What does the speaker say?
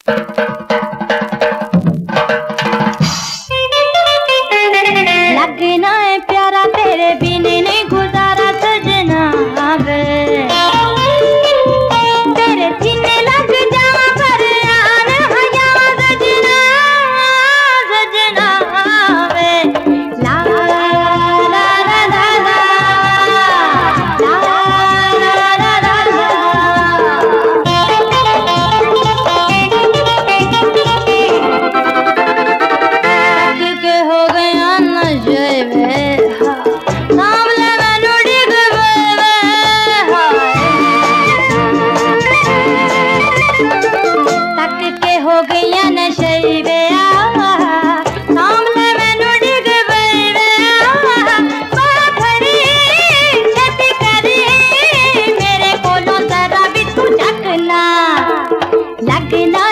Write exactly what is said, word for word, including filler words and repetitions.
लगना है प्यारा तेरे बिन नहीं गुजारा सजना वे, तेरे सीने लग जा पर आन हया सजना सजना वे। ला ला ला ला ला ला ला ला ला। के हो गया नशे में सामने मैनू डिग वे, तक के हो गया नशे में सामने मैनू डिग वे। खड़ी छेती करी मेरे कोलों जरा भी तू झकना, लगना